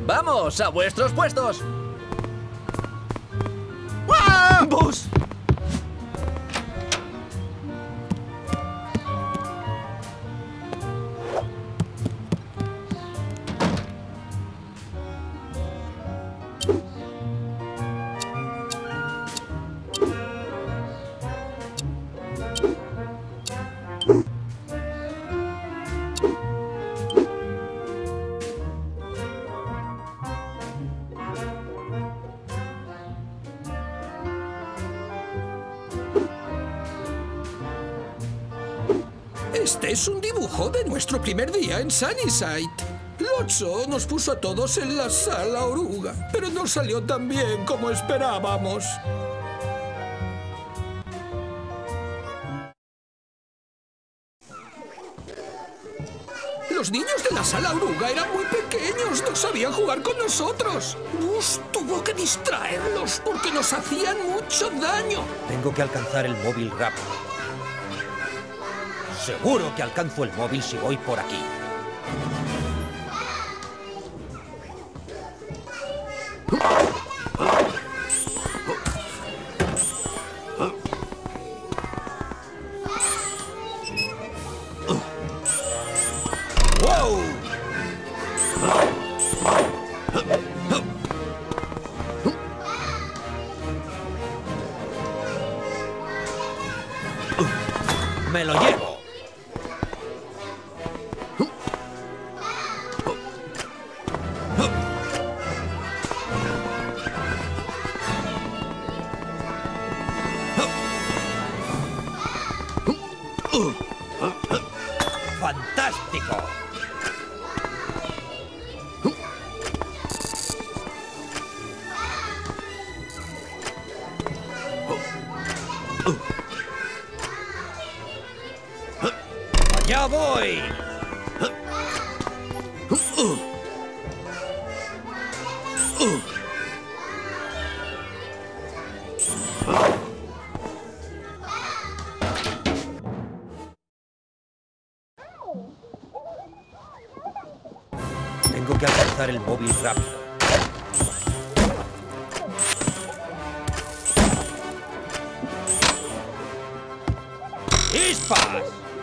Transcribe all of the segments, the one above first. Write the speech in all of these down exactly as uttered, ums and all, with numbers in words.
¡Vamos, a vuestros puestos! ¡Ah! ¡Bus! Este es un dibujo de nuestro primer día en Sunnyside. Lotso nos puso a todos en la sala oruga, pero no salió tan bien como esperábamos. Los niños de la sala oruga eran muy pequeños, no sabían jugar con nosotros. Bus tuvo que distraerlos porque nos hacían mucho daño. Tengo que alcanzar el móvil rápido. Seguro que alcanzo el móvil si voy por aquí. ¡Wow! ¡Me lo llevo! ¡Fantástico! ¡Allá voy! Tengo que alcanzar el móvil rápido. ¡Ispas!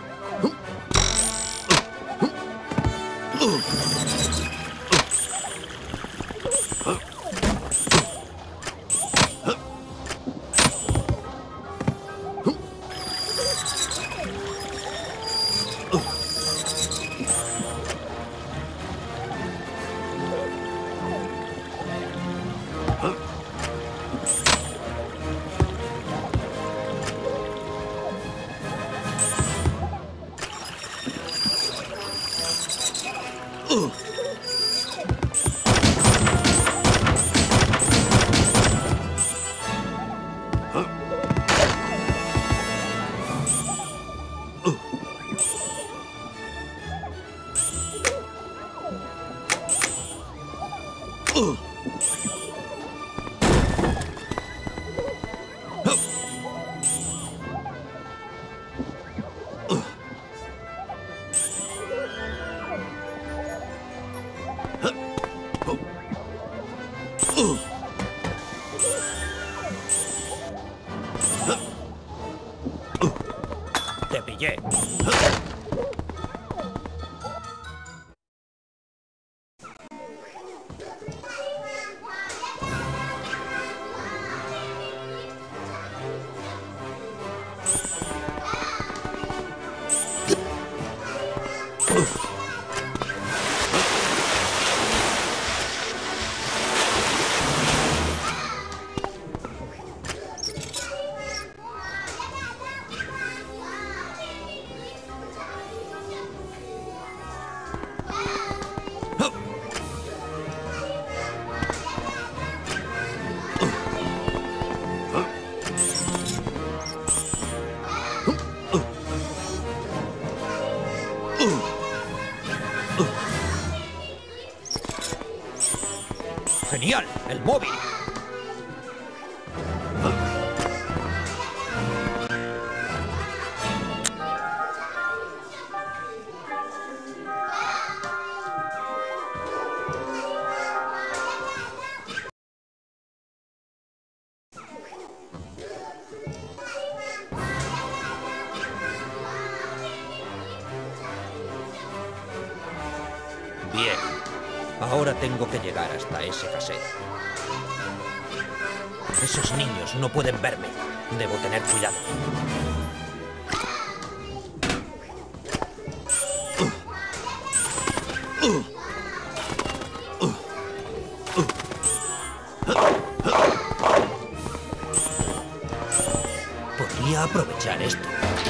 Te pillé. ¡Genial! ¡El móvil! Tengo que llegar hasta ese cassette. Esos niños no pueden verme. Debo tener cuidado. Podría aprovechar esto.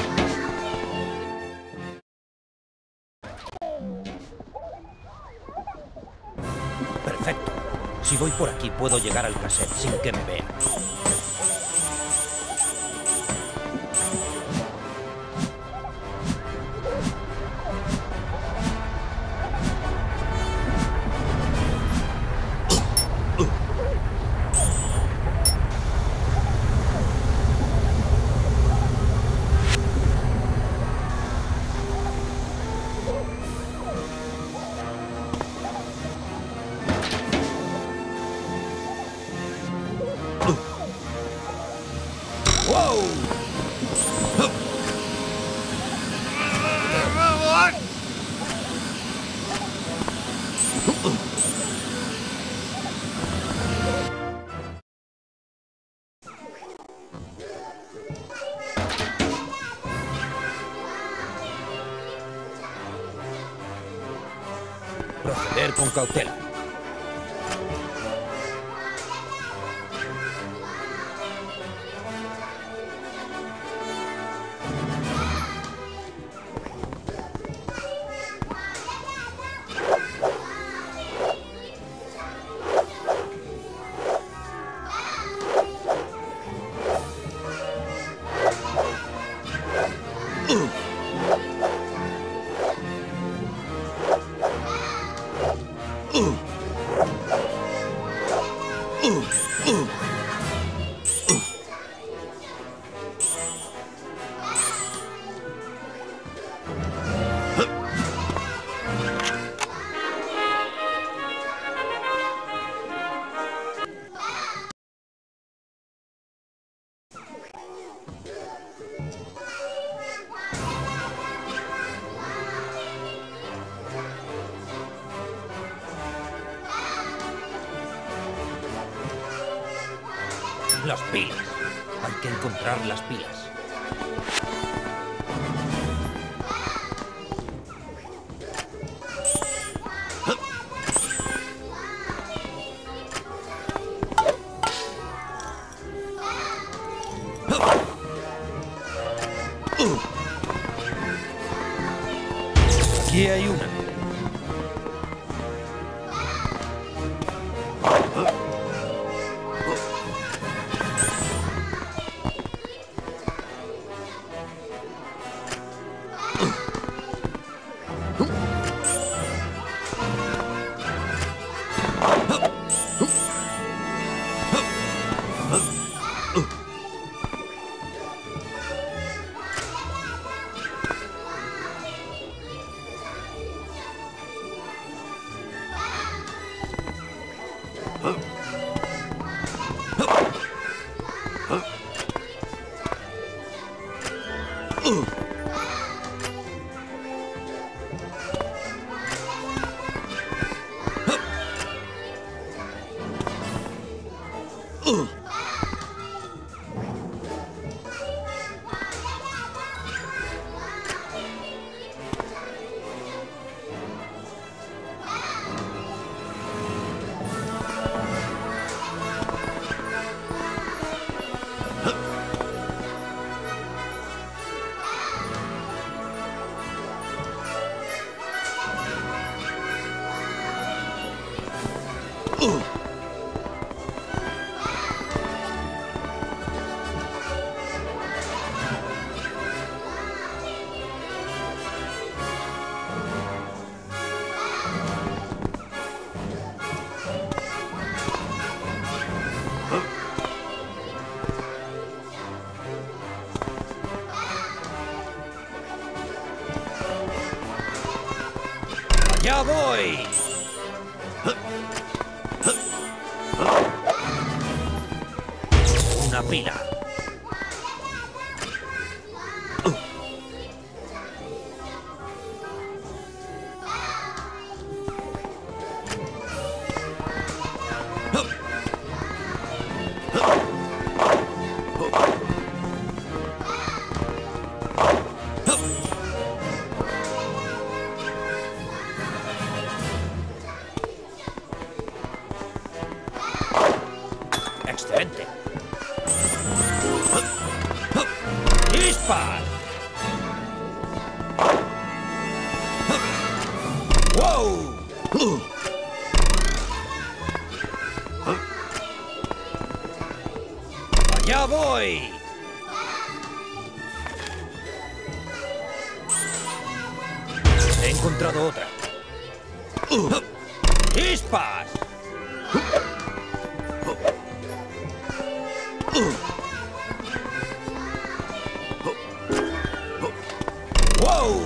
Perfecto. Si voy por aquí, puedo llegar al cassette sin que me vean. Proceder con cautela. Las pilas. Hay que encontrar las pilas. Aquí hay una. ¡Ya voy! Una pila. Excelente. ¡Dispar! ¡Wow! ¡Allá voy! He encontrado otra. ¡Dispar! ¡Wow!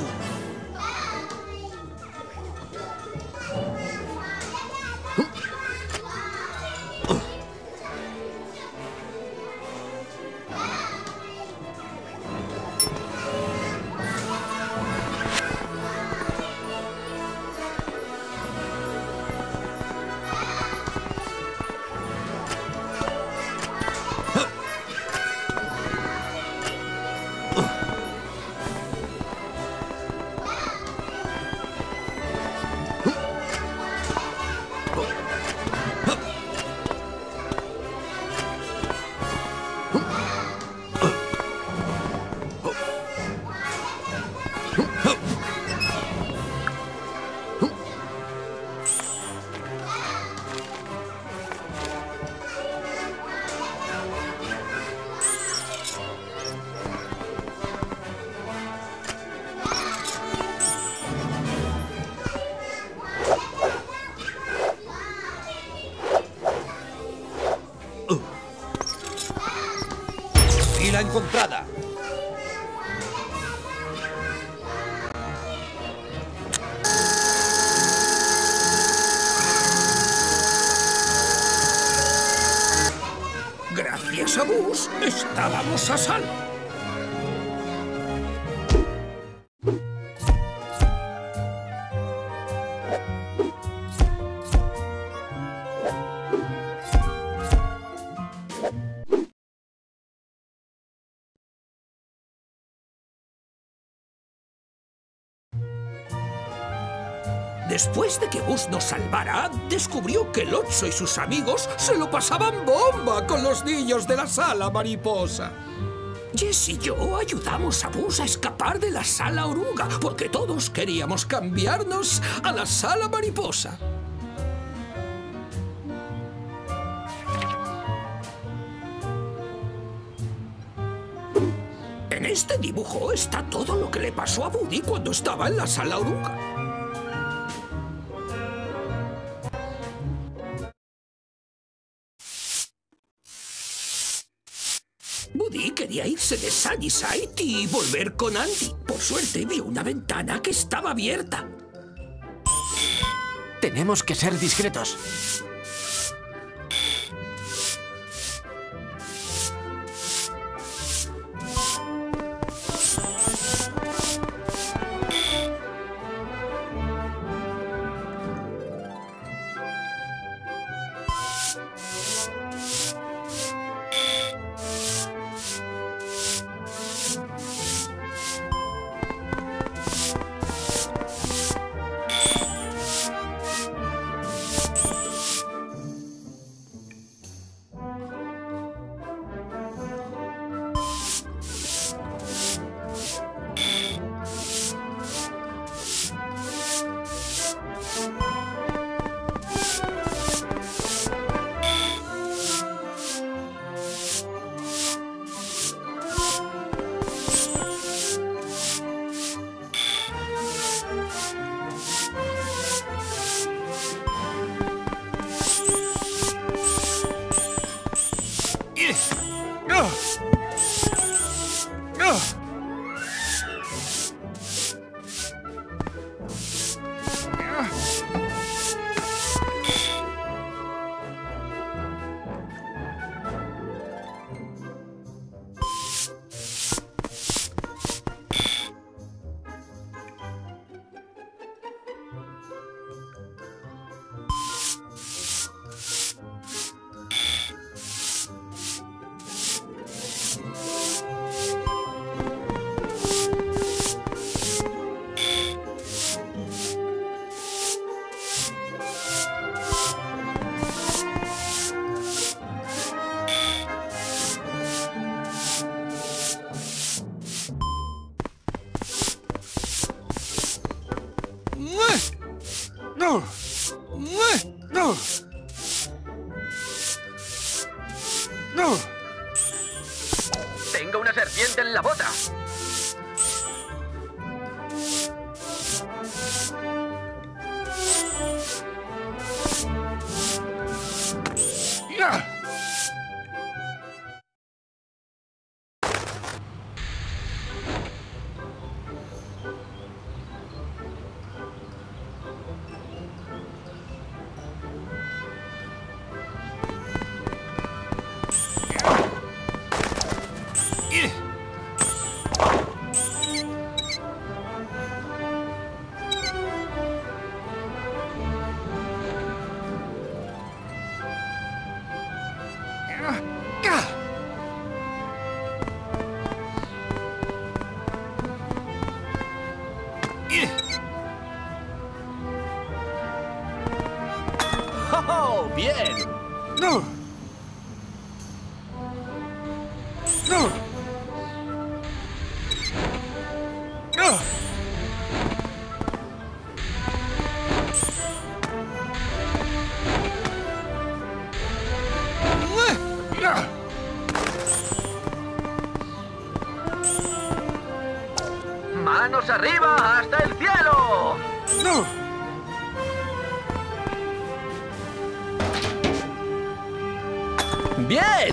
Fila encontrada. Gracias a Buzz, estábamos a salvo. Después de que Buzz nos salvara, descubrió que Lotso y sus amigos se lo pasaban bomba con los niños de la sala mariposa. Jess y yo ayudamos a Buzz a escapar de la sala oruga, porque todos queríamos cambiarnos a la sala mariposa. En este dibujo está todo lo que le pasó a Woody cuando estaba en la sala oruga. Woody quería irse de Sunnyside y volver con Andy. Por suerte vio una ventana que estaba abierta. Tenemos que ser discretos. Tengo una serpiente en la bota. ¡Oh, bien! ¡No! ¡No! ¡No! ¡Manos arriba hasta el cielo! ¡No! ¡Bien!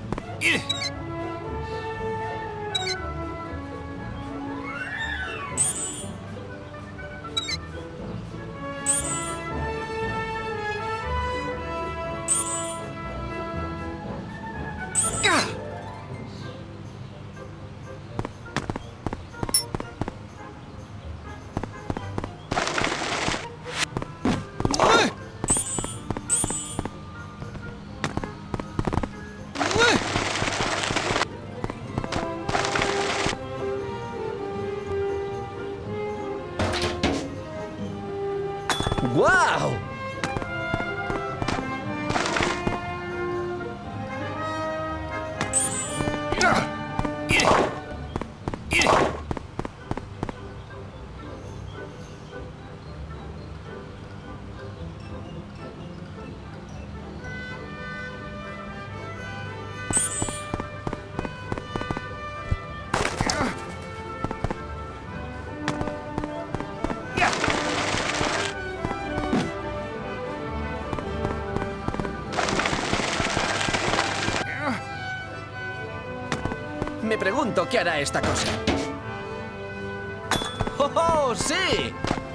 ¡Guau! Me pregunto qué hará esta cosa. ¡Oh, oh, sí!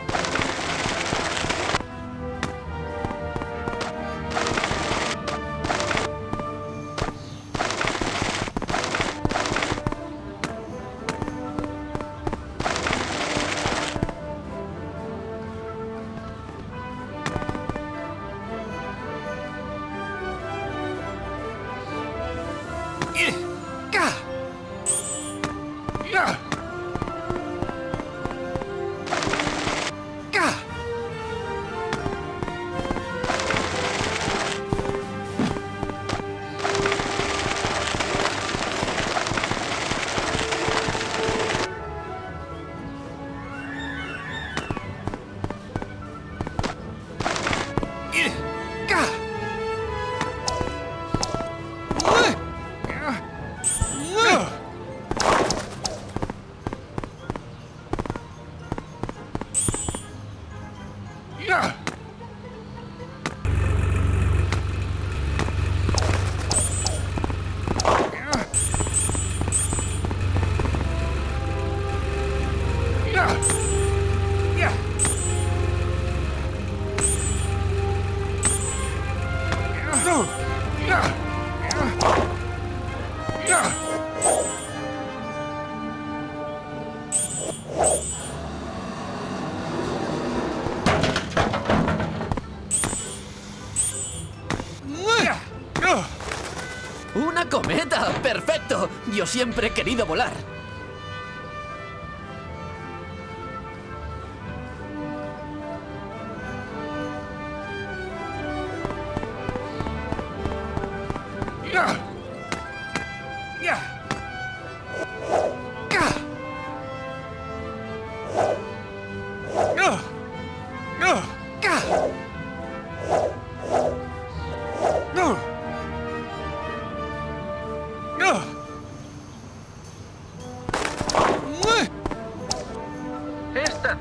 ¡Una cometa! ¡Perfecto! Yo siempre he querido volar.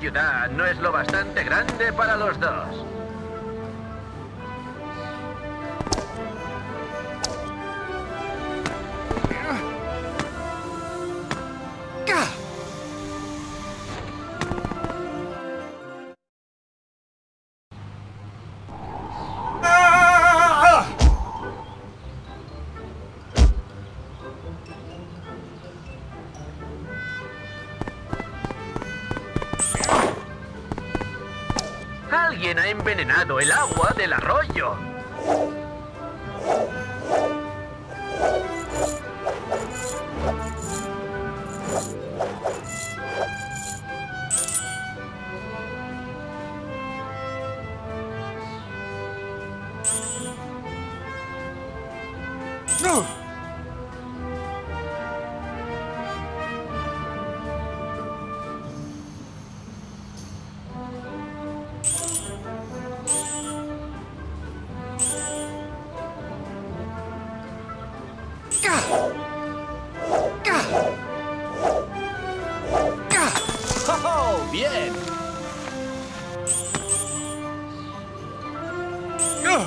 ciudad no es lo bastante grande para los dos. Alguien ha envenenado el agua del arroyo. ¡No! ¡Oh, bien! ¡Ah!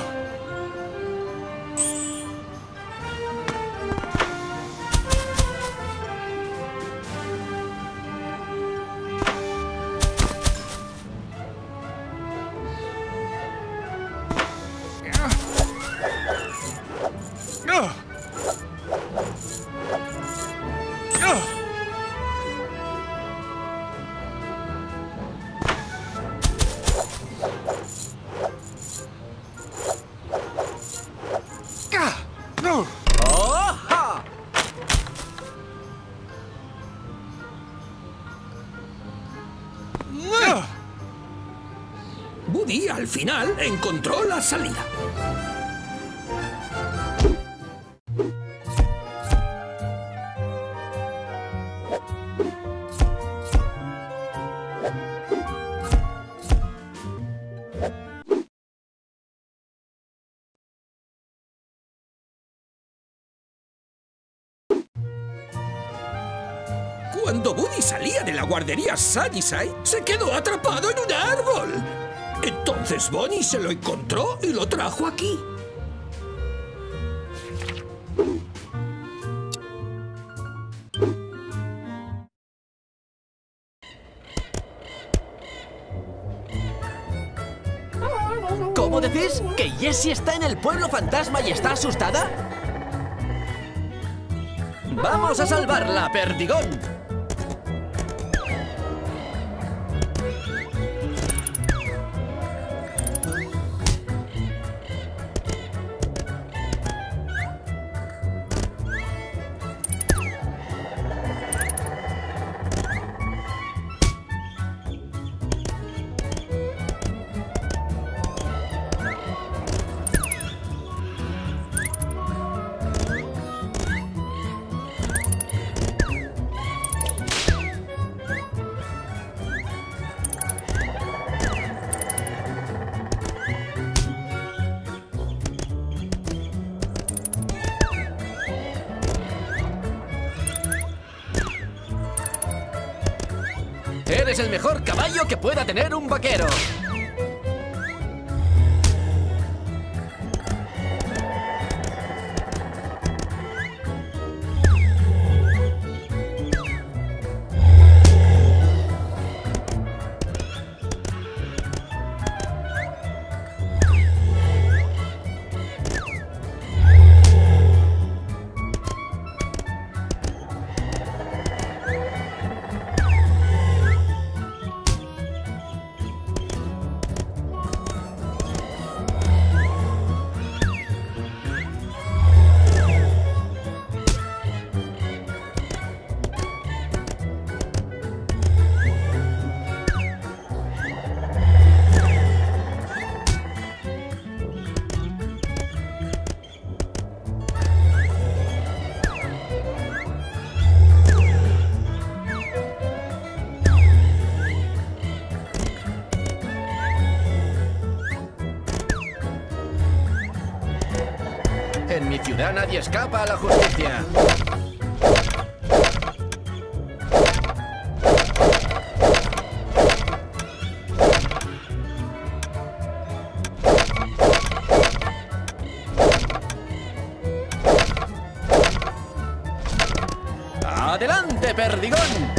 ¡No! ¡Oja! ¡Ah! Woody al final encontró la salida. Cuando Woody salía de la guardería Sunnyside, se quedó atrapado en un árbol. Entonces Bonnie se lo encontró y lo trajo aquí. ¿Cómo decís? ¿Que Jessie está en el pueblo fantasma y está asustada? ¡Vamos a salvarla, Perdigón! Eres el mejor caballo que pueda tener un vaquero. En mi ciudad nadie escapa a la justicia. ¡Adelante, Perdigón!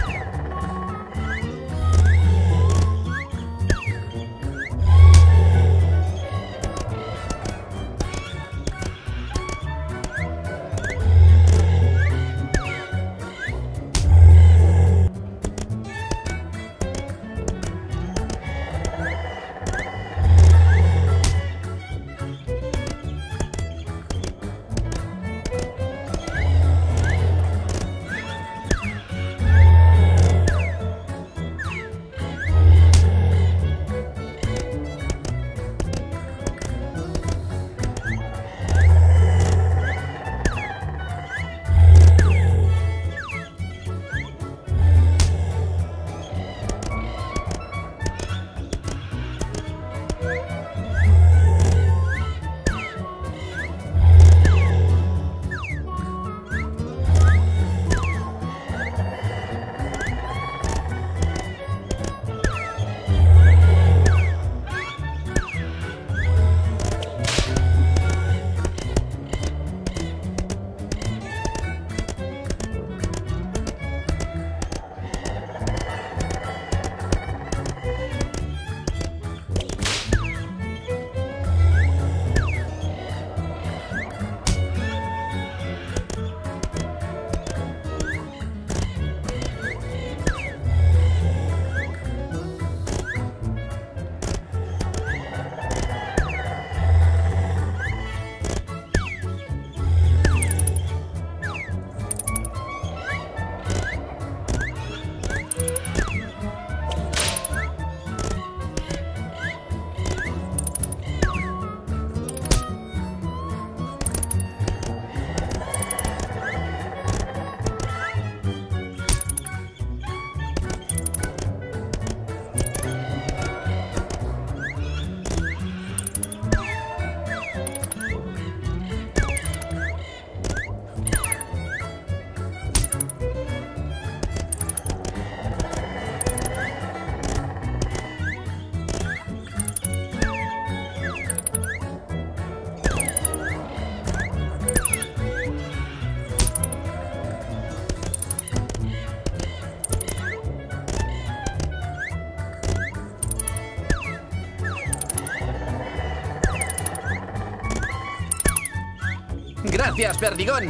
¡Gracias, Perdigón!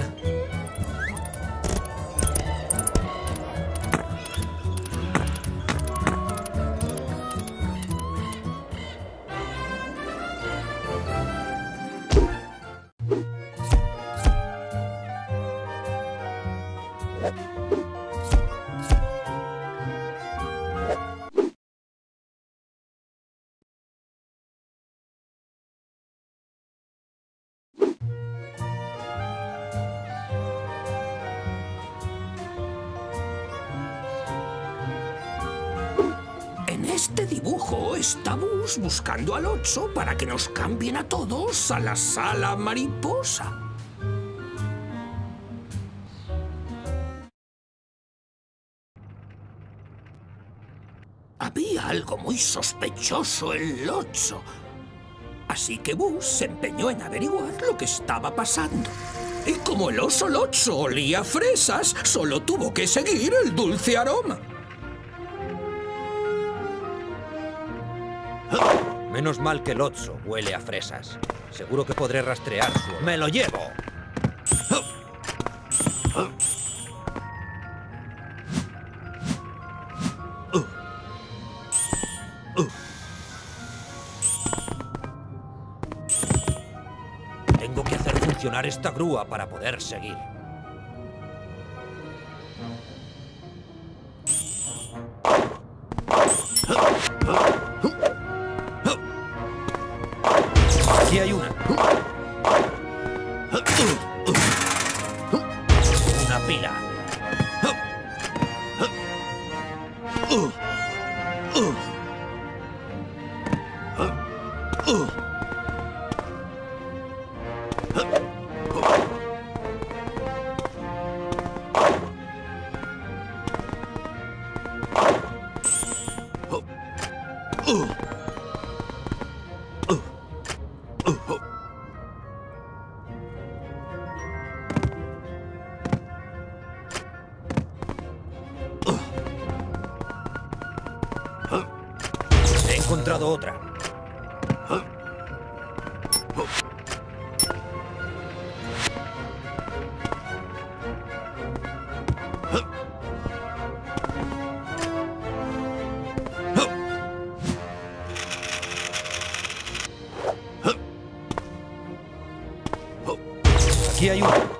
En este dibujo estamos buscando al Otso para que nos cambien a todos a la sala mariposa. Había algo muy sospechoso en el Otso, así que Buzz se empeñó en averiguar lo que estaba pasando. Y como el oso Lotso olía a fresas, solo tuvo que seguir el dulce aroma. Menos mal que Lotso huele a fresas. Seguro que podré rastrear su olor. ¡Me lo llevo! Tengo que hacer funcionar esta grúa para poder seguir. Aquí hay una. Una pila. encontrado otra. Aquí hay uno.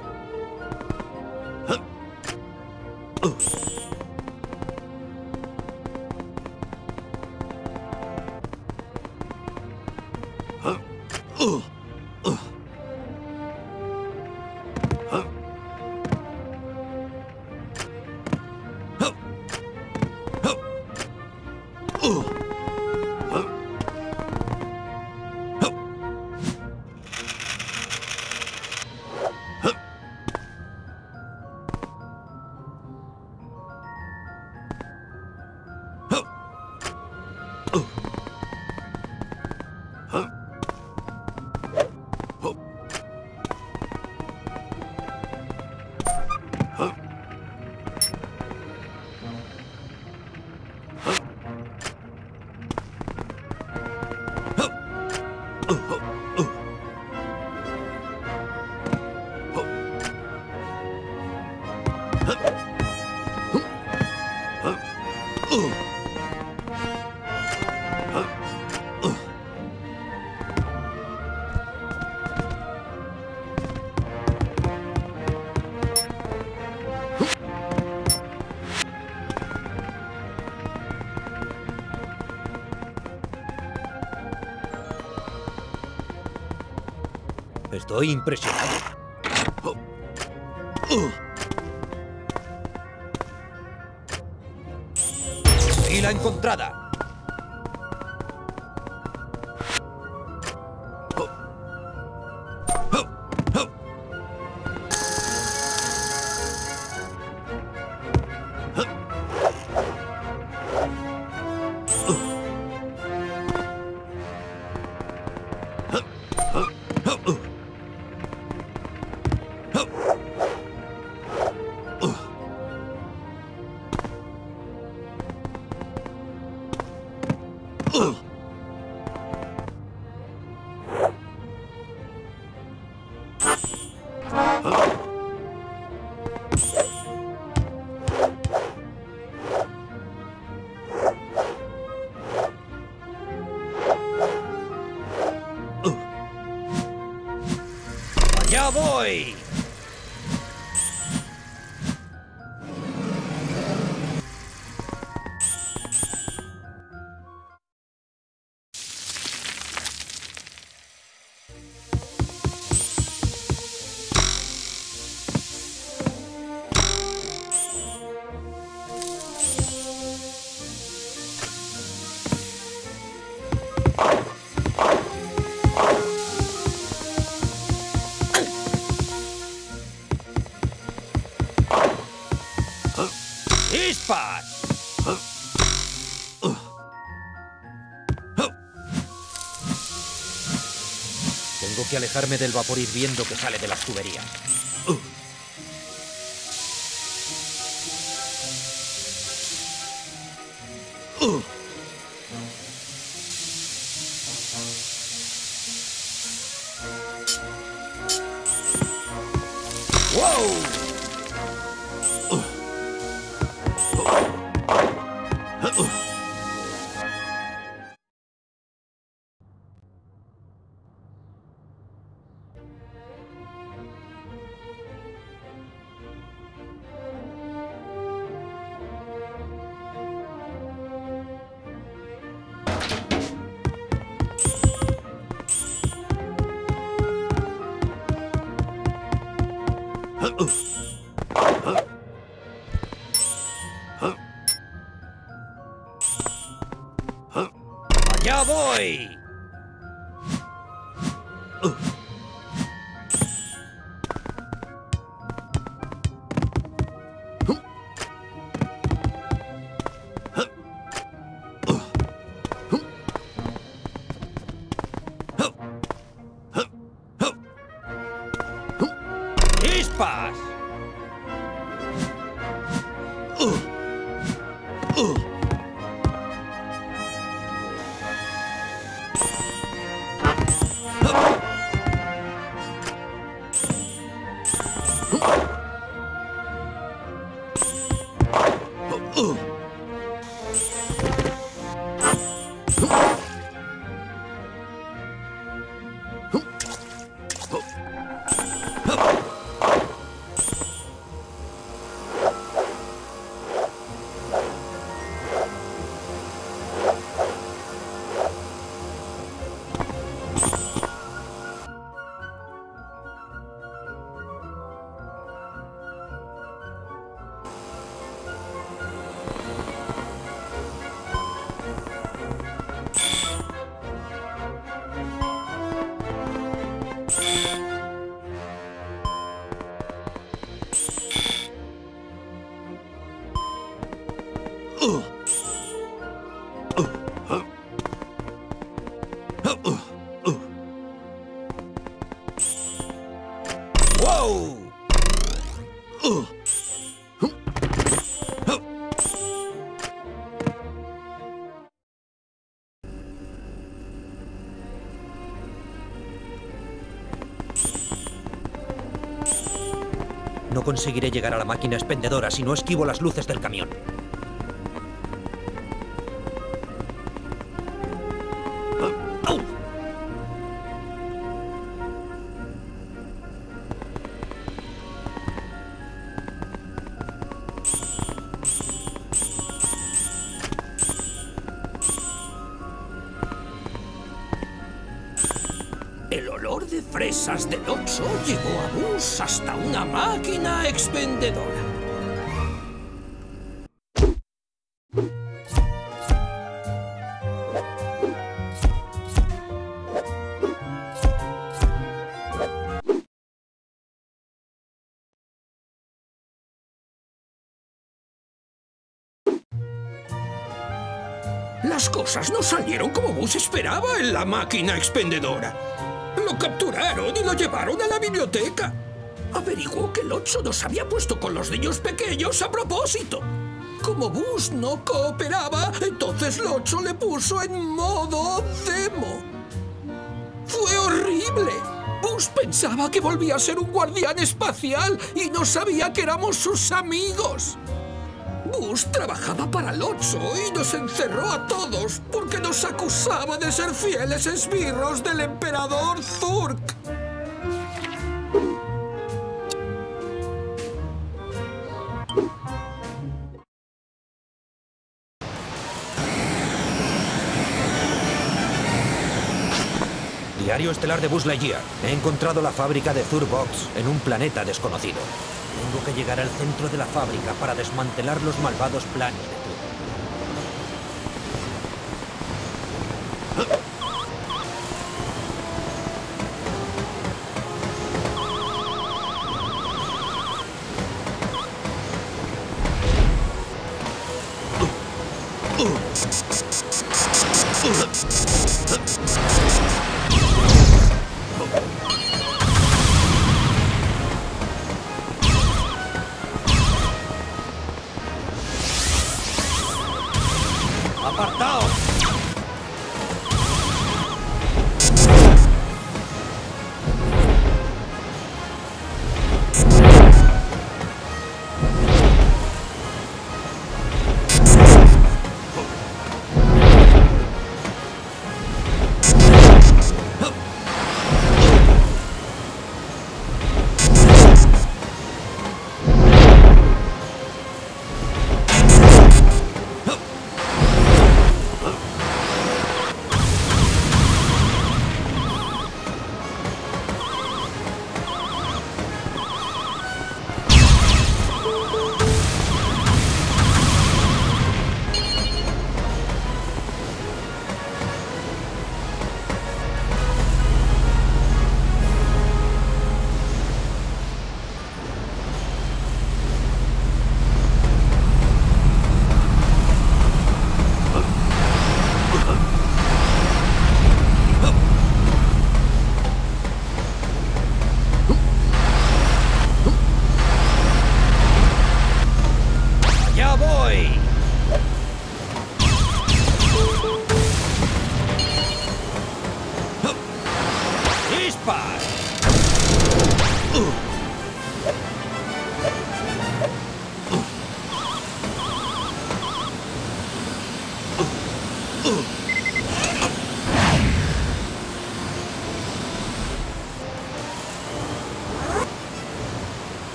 Estoy impresionado. ¡Y la encontrada! ¡Ya voy! ¡Ispas! Tengo que alejarme del vapor hirviendo que sale de las tuberías. ¡Wow! ¡Ya voy! ¡Ispas! No conseguiré llegar a la máquina expendedora si no esquivo las luces del camión. El olor de fresas del Otso llegó a Buzz hasta una máquina expendedora. Las cosas no salieron como Buzz esperaba en la máquina expendedora. Lo capturaron y lo llevaron a la biblioteca. Averiguó que el Otso nos había puesto con los niños pequeños a propósito. Como Buzz no cooperaba, entonces el Otso le puso en modo demo. ¡Fue horrible! Buzz pensaba que volvía a ser un guardián espacial y no sabía que éramos sus amigos. Buzz trabajaba para el Otso y nos encerró a todos porque nos acusaba de ser fieles esbirros del emperador Zurg. Diario estelar de Buzz Lightyear. He encontrado la fábrica de Zurbox en un planeta desconocido. Tengo que llegar al centro de la fábrica para desmantelar los malvados planes de Zurg. ¡Apartaos!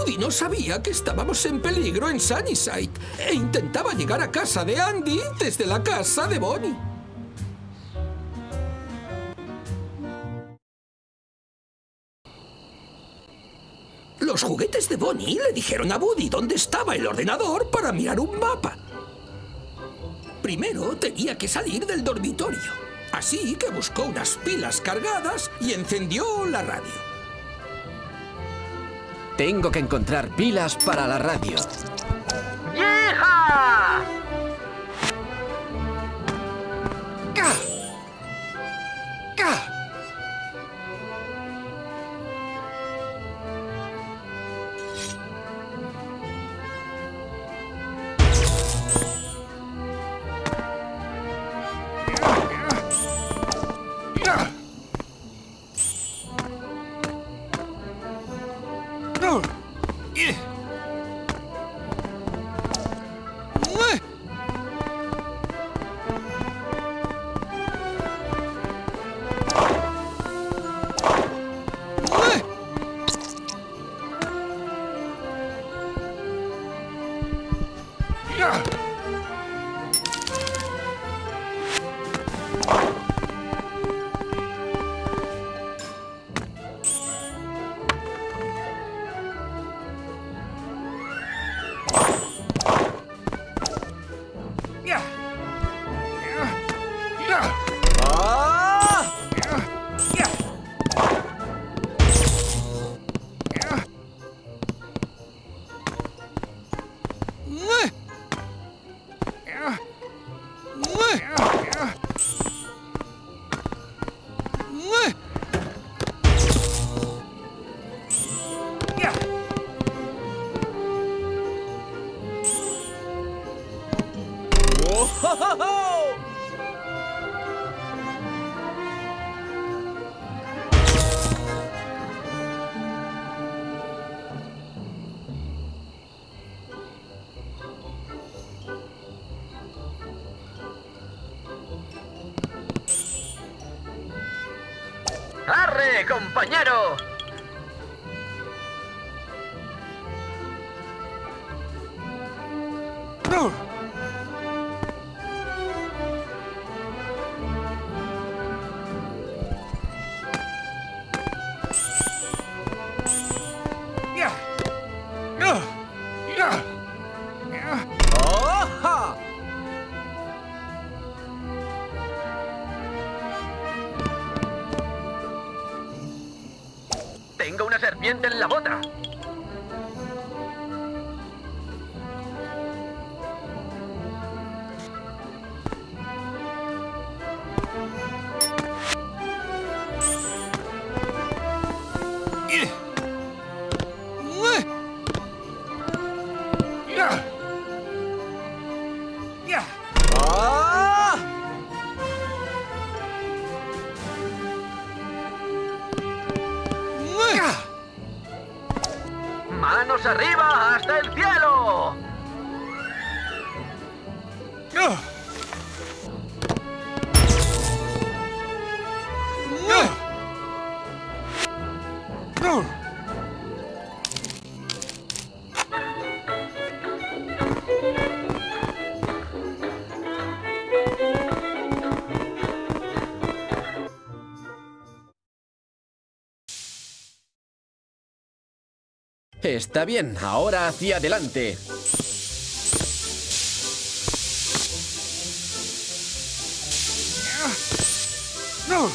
Woody no sabía que estábamos en peligro en Sunnyside e intentaba llegar a casa de Andy desde la casa de Bonnie. Los juguetes de Bonnie le dijeron a Woody dónde estaba el ordenador para mirar un mapa. Primero tenía que salir del dormitorio, así que buscó unas pilas cargadas y encendió la radio. Tengo que encontrar pilas para la radio. ¡Yeeja! ¡Ca! ¡Ca! No. Eh. Mue. Mue. Ya. Ya. Ya. Ya. ¡Ah! Ya. Ya. Ya. Mue. Ya. Mue. Ya. Ya. Mue. Ya. ¡Oh, ho, ho, ho! ¡Arre, compañero! No. Ya. No. Ya. Ya. ¡Oh, ja! Tengo una serpiente en la bota. Eh. Mue. Ya. Ya. ¡Ah! Mue. ¡Manos arriba hasta el cielo! No. No. No. Está bien, ahora hacia adelante. No.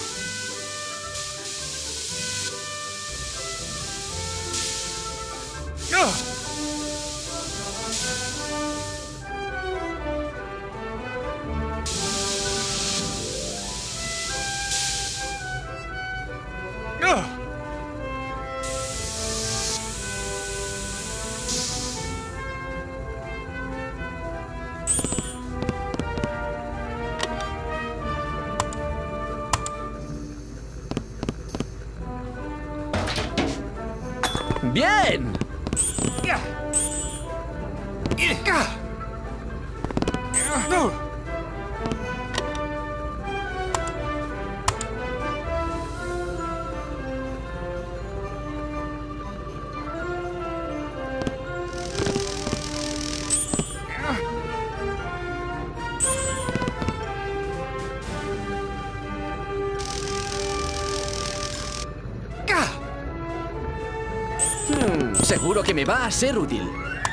No. No. ¡Bien! Ya. Ya. No. Seguro que me va a ser útil.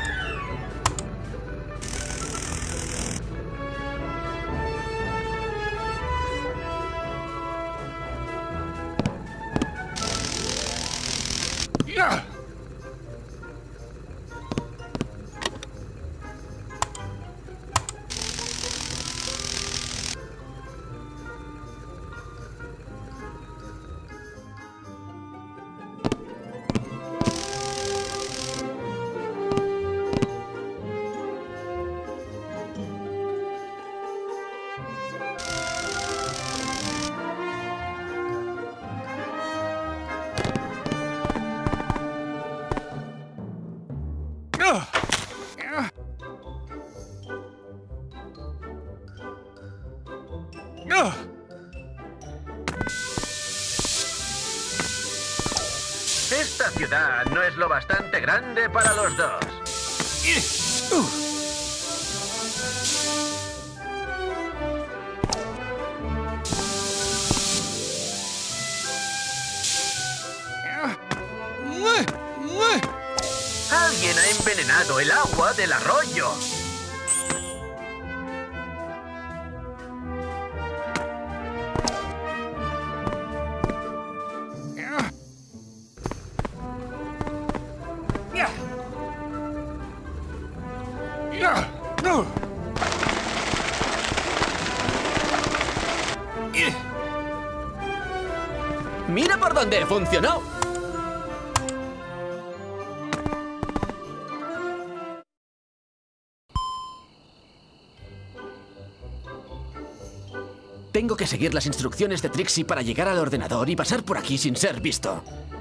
¡Ya! Esta ciudad no es lo bastante grande para los dos. Alguien ha envenenado el agua del arroyo. No. ¡Mira por dónde funcionó! Tengo que seguir las instrucciones de Trixie para llegar al ordenador y pasar por aquí sin ser visto.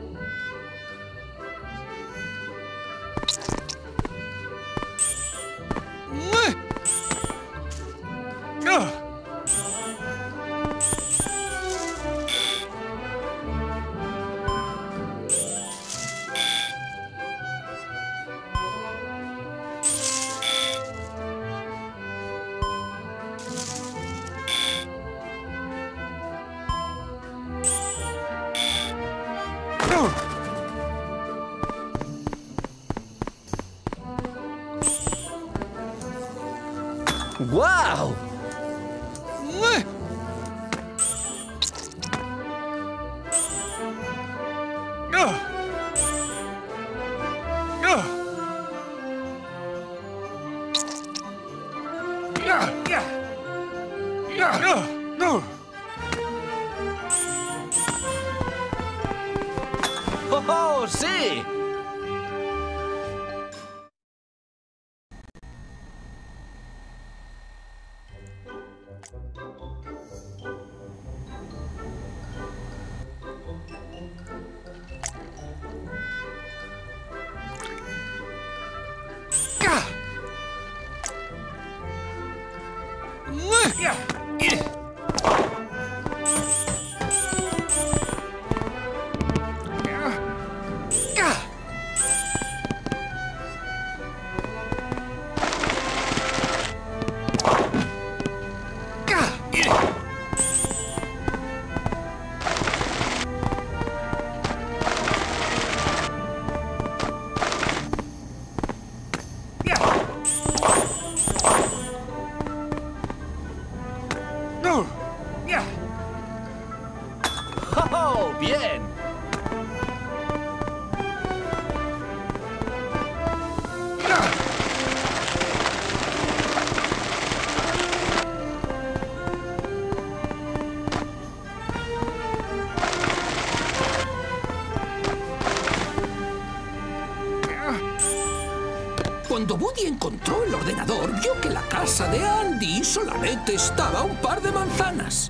¡Guau! ¡Oh, oh, sí! ¡Oh, bien! Cuando Woody encontró el ordenador, vio que la casa de Andy solamente estaba a un par de manzanas.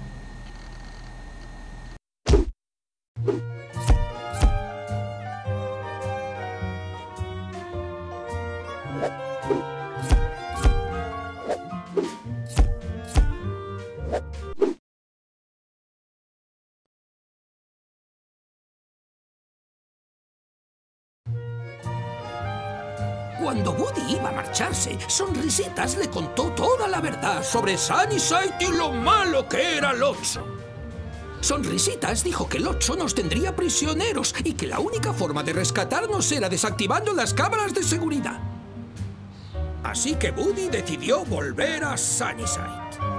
Cuando Woody iba a marcharse, Sonrisitas le contó toda la verdad sobre Sunnyside y lo malo que era el ocho. Sonrisitas dijo que el ocho nos tendría prisioneros y que la única forma de rescatarnos era desactivando las cámaras de seguridad. Así que Woody decidió volver a Sunnyside.